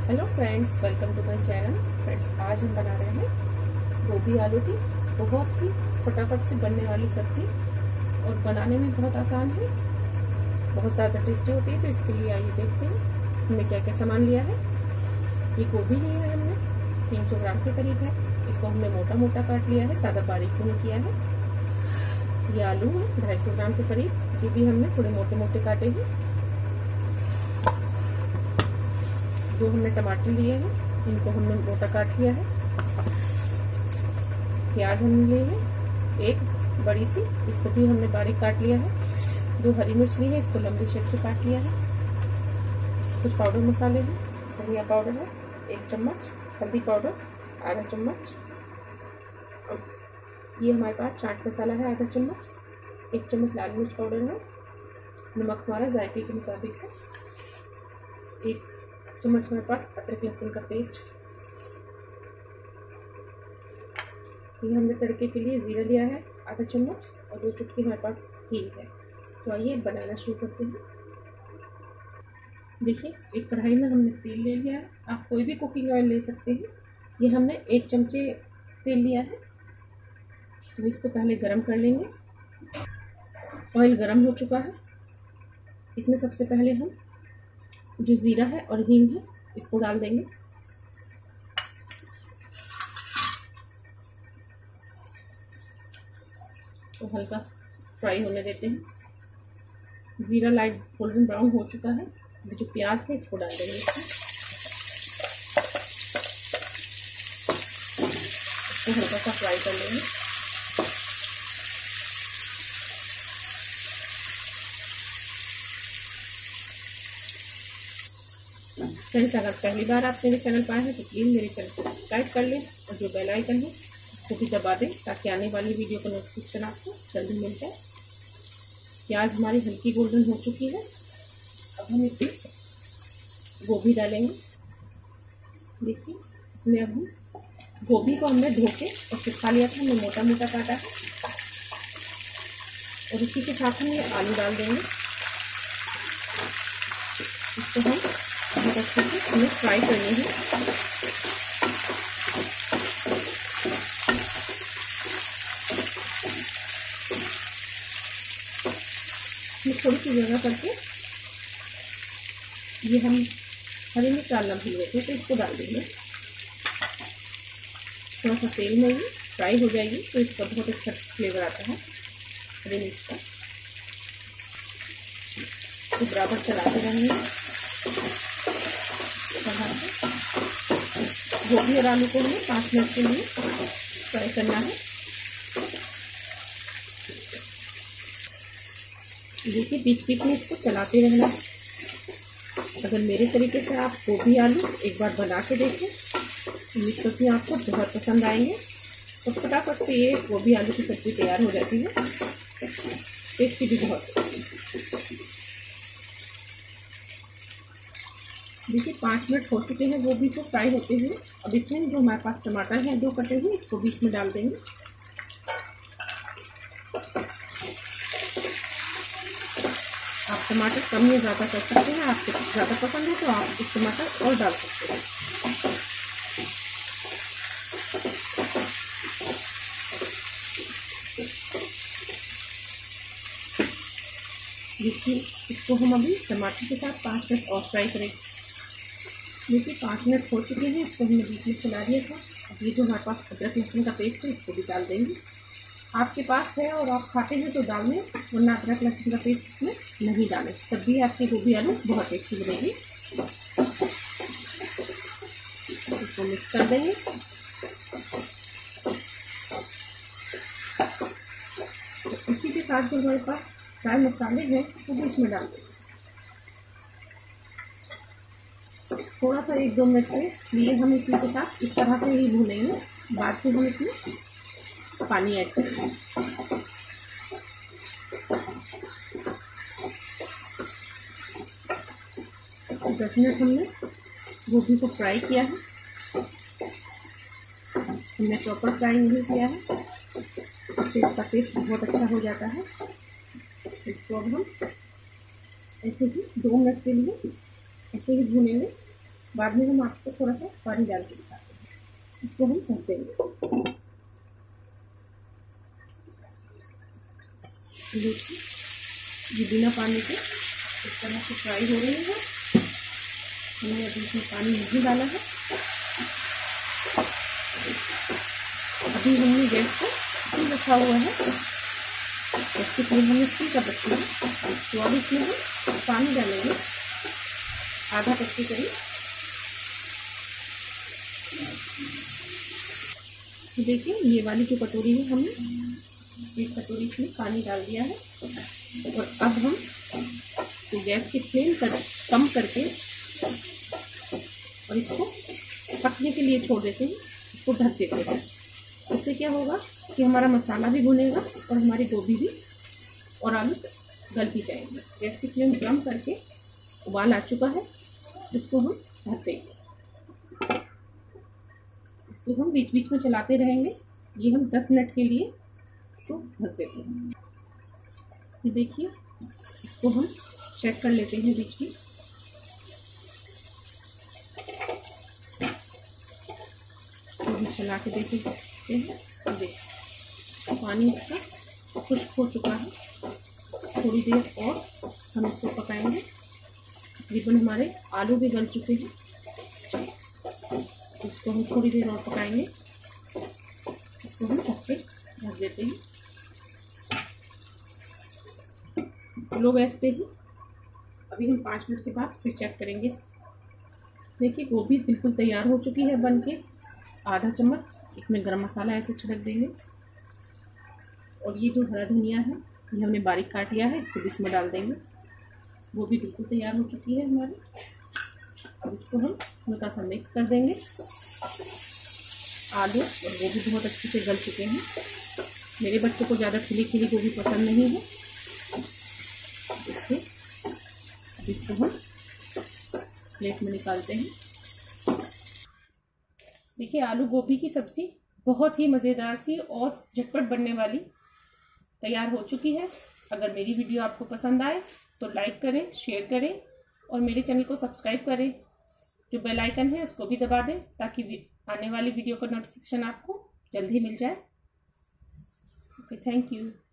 Hello friends, welcome to my channel. Friends, आज हम बना रहे हैं गोभी आलू की बहुत ही फटाफट से बनने वाली सब्जी और बनाने में बहुत आसान है, बहुत ज़्यादा टेस्टी होती है। तो इसके लिए आइए देखते हैं हमने क्या क्या सामान लिया है। ये गोभी लिया है हमने 300 ग्राम के करीब है। इसको हमने मोटा मोटा काट लिया है, ज़्यादा बारीक नहीं किया है। ये आलू है 250 ग्राम के करीब, ये भी हमने थोड़े मोटे मोटे काटे हैं। जो हमने टमाटर लिए हैं इनको हमने मोटा काट लिया है। प्याज हमने लिए हैं एक बड़ी सी, इसको भी हमने बारीक काट लिया है। 2 हरी मिर्च ली है, इसको लंबे शेप से काट लिया है। कुछ पाउडर मसाले हैं, धनिया पाउडर है 1 चम्मच, हल्दी पाउडर आधा चम्मच, ये हमारे पास चाट मसाला है आधा चम्मच, 1 चम्मच लाल मिर्च पाउडर है, नमक हमारा जायके के मुताबिक है, 1 चम्मच हमारे पास अदरक लहसुन का पेस्ट। ये हमने तड़के के लिए जीरा लिया है आधा चम्मच और 2 चुटकी हमारे पास हींग है। तो आइए बनाना शुरू करते हैं। देखिए, एक कढ़ाई में हमने तेल ले लिया है, आप कोई भी कुकिंग ऑयल ले सकते हैं। ये हमने 1 चमचे तेल लिया है, तो इसको पहले गरम कर लेंगे। ऑयल गरम हो चुका है, इसमें सबसे पहले हम जो जीरा है और हींग है इसको डाल देंगे। तो हल्का फ्राई होने देते हैं। जीरा लाइट गोल्डन ब्राउन हो चुका है। जो प्याज है इसको डाल देंगे इसको हल्का सा फ्राई कर लेंगे। फ्रेंड्स, अगर पहली बार आप मेरे चैनल पर आए हैं तो प्लीज़ मेरे चैनल को सब्सक्राइब कर लें और जो बेल आइकन है उसको भी दबा दें ताकि आने वाली वीडियो का नोटिफिकेशन आपको जल्दी मिल जाए। प्याज हमारी हल्की गोल्डन हो चुकी है। अब हम इसमें गोभी डालेंगे। देखिए, इसमें अब हम गोभी को हमने धो के और सुखा लिया था, हमने मोटा मोटा काटा है और इसी के साथ हम ये आलू डाल देंगे। इसको हम बहुत अच्छे से हमें फ्राई करनी है। थोड़ी सी जगह करके ये हम हरी मिर्च डालना भूल गए थे, तो इसको डाल देंगे। थोड़ा सा तेल में ही फ्राई हो जाएगी तो इसका बहुत अच्छा फ्लेवर आता है हरी मिर्च का। तो बराबर चलाते रहेंगे। गोभी और आलू को हमें 5 मिनट के लिए फ्राई करना है। देखिए, बीच बीच में इसको चलाते रहना है। अगर मेरे तरीके से आप गोभी आलू एक बार बना के देखें तो ये सब्जी आपको बहुत पसंद आएंगे और फटाफट से ये गोभी आलू की सब्ज़ी तैयार हो जाती है। टेस्टी भी बहुत। देखिए, 5 मिनट हो चुके हैं गोभी को फ्राई होते हुए। अब इसमें जो हमारे पास टमाटर हैं 2 कटे हुए, इसको बीच में डाल देंगे। आप टमाटर कम या ज़्यादा कर सकते हैं, आपको ज़्यादा पसंद है तो आप कुछ टमाटर और डाल सकते हैं। देखिए, इसको हम अभी टमाटर के साथ 5 मिनट और फ्राई करेंगे। देखिए, 5 मिनट हो चुके हैं, इसको हमने बीच में चला दिया था। अब ये जो हमारे पास अदरक लहसुन का पेस्ट है इसको भी डाल देंगे। आपके पास है और आप खाते हैं तो डाल दें, वरना अदरक लहसुन का पेस्ट इसमें नहीं डालें, तब भी आपकी गोभी आलू बहुत टेस्टी बनेगी। इसको मिक्स कर देंगे। इसी के साथ जो हमारे पास फ्राई मसाले हैं वो भी इसमें डाल देंगे। थोड़ा सा 1-2 मिनट के लिए हम इसी के साथ इस तरह से ही भूनेंगे। बाद में हम इसमें पानी ऐड करेंगे। 10 मिनट हमने गोभी को फ्राई किया है। हमने प्रॉपर फ्राई नहीं किया है, इससे इसका टेस्ट बहुत अच्छा हो जाता है। इसको अब हम ऐसे ही 2 मिनट के लिए ऐसे ही भूनेंगे। बाद में हम आपको थोड़ा सा पानी डाल के दिखाते हैं। इसको हम ढक देंगे। ये बिना पानी के इस तरह से फ्राई हो रही है। हमने अभी इसमें पानी नहीं डाला है। अभी हमने गैस को रखा हुआ है, इसकी फ्लेम हमने फुल कर रखी है। तो अब इसमें हम पानी डालेंगे आधा कप के करीब। देखिए ये वाली जो कटोरी है, हमने एक कटोरी इसमें पानी डाल दिया है। और अब हम तो गैस की फ्लेम कम करके और इसको पकने के लिए छोड़ देते हैं, इसको ढक देते हैं। इससे क्या होगा कि हमारा मसाला भी भुनेगा और हमारी गोभी भी और आलू गल भी जाएंगे। गैस की फ्लेम कम करके उबाल आ चुका है, इसको हम ढक देंगे। इसको हम बीच बीच में चलाते रहेंगे। ये हम 10 मिनट के लिए इसको ढक देते हैं। ये देखिए, इसको हम चेक कर लेते हैं बीच में। इसको हम चला के देखते हैं। देखिए पानी इसका खुश्क हो चुका है। थोड़ी देर और हम इसको पकाएंगे। तकरीबन हमारे आलू भी गल चुके हैं। इसको हम थोड़ी देर और पकाएंगे। इसको हम ढक देते हैं स्लो गैस पे ही। अभी हम 5 मिनट के बाद फिर चेक करेंगे। देखिए गोभी बिल्कुल तैयार हो चुकी है बन के। आधा चम्मच इसमें गरम मसाला ऐसे छिड़क देंगे। और ये जो हरा धनिया है, ये हमने बारीक काट लिया है, इसको भी इसमें डाल देंगे। वो भी बिल्कुल तैयार हो चुकी है हमारी। अब इसको हम हल्का सा मिक्स कर देंगे। आलू और गोभी बहुत अच्छे से गल चुके हैं। मेरे बच्चों को ज़्यादा खिली खिली गोभी पसंद नहीं है। देखिए अब इसको हम प्लेट में निकालते हैं। देखिए आलू गोभी की सब्ज़ी बहुत ही मज़ेदार सी और झटपट बनने वाली तैयार हो चुकी है। अगर मेरी वीडियो आपको पसंद आए तो लाइक करें, शेयर करें और मेरे चैनल को सब्सक्राइब करें। जो बेल आइकन है उसको भी दबा दें ताकि आने वाली वीडियो का नोटिफिकेशन आपको जल्द ही मिल जाए। Okay, thank you.